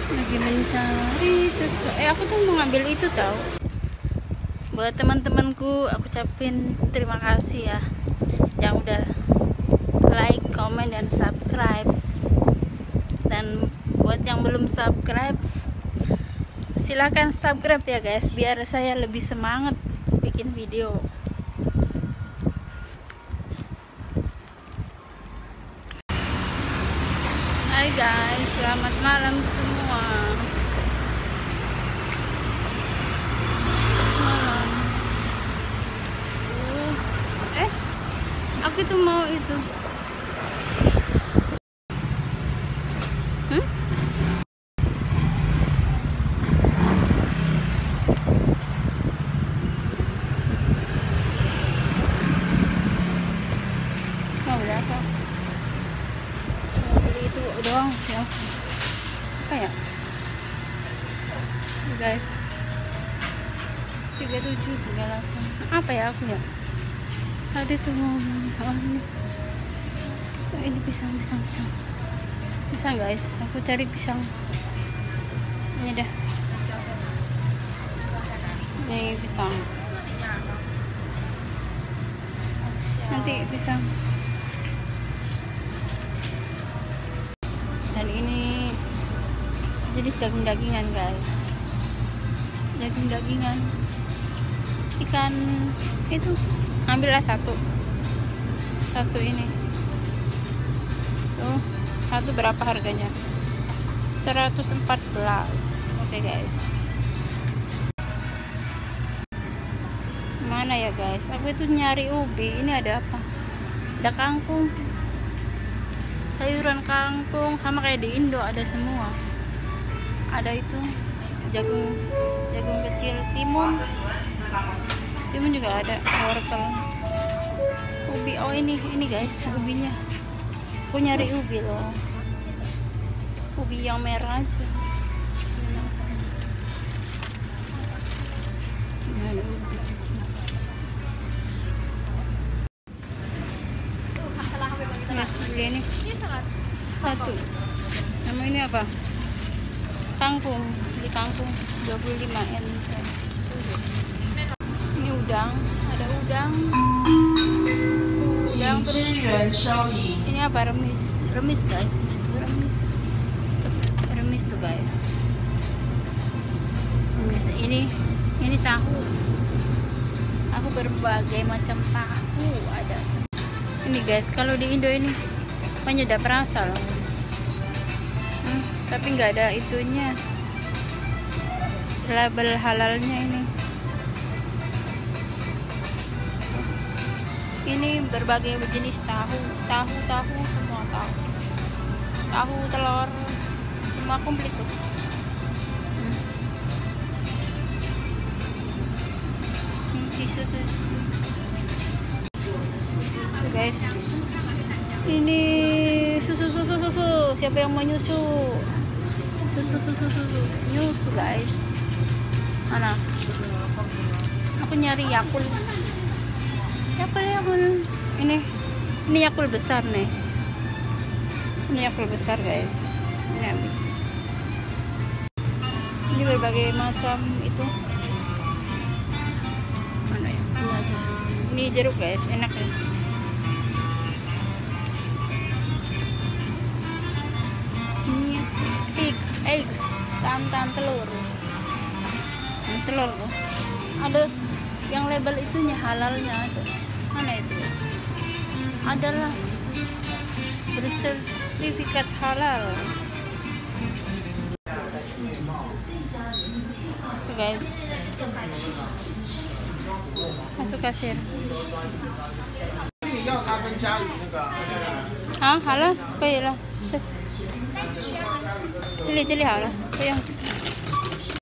Lagi mencari sesuatu. Aku tuh mau ngambil itu tahu. Buat teman-temanku aku ucapin terima kasih ya yang udah like, comment, dan subscribe. Dan buat yang belum subscribe, silahkan subscribe ya guys, biar saya lebih semangat bikin video. Hai guys, selamat malam semua. Malam. Aku tuh mau itu. Mau berapa? Mau beli itu doang sih aku. Apa ya? Guys, 37, 38. Apa ya aku ya? Ada tuh mau ini. Ini pisang. Pisang guys, aku cari pisang. Ini dah. Ini pisang. Nanti pisang. Dan ini jenis daging-dagingan guys. Daging-dagingan. Ikan itu ambillah satu ini tuh. Satu berapa harganya? 114. Oke guys, mana ya guys, aku itu nyari ubi. Ini ada apa? Ada kangkung, sayuran kangkung sama kayak di Indo, ada semua. Ada itu jagung kecil, timun juga ada, wortel, ubi. Oh ini guys, ubinya. Aku nyari ubi loh, ubi yang merah aja. Nah, ada ubi. Nah, beli ini satu. Nama ini apa? Kangkung. Beli kangkung 25 yen. Ini udang, ada udang terus ini apa? Remis guys, remis tuh guys. Remis. Ini tahu. Aku berbagai macam tahu ada. Ini guys, kalau di Indo ini penyedap rasa loh. Tapi nggak ada itunya, label halalnya ini. Ini berbagai jenis tahu, semua tahu, telur, semua komplit tuh. Susu. Tuh guys, ini susu. Siapa yang mau nyusu? Susu. Nyusu guys. Mana? Aku nyari Yakult. Ini Yakult besar nih. Ini Yakult besar guys. Ini berbagai macam itu. Mana ya? Ini aja. Ini jeruk guys, enak ya. Ini eggs, tantan telur. Telur loh. Ada yang label itunya, halalnya ada. Mana itu? Adalah bersertifikat halal. Tuh guys, masuk kasir. Ah, halal? 可以了。这里好了，不用。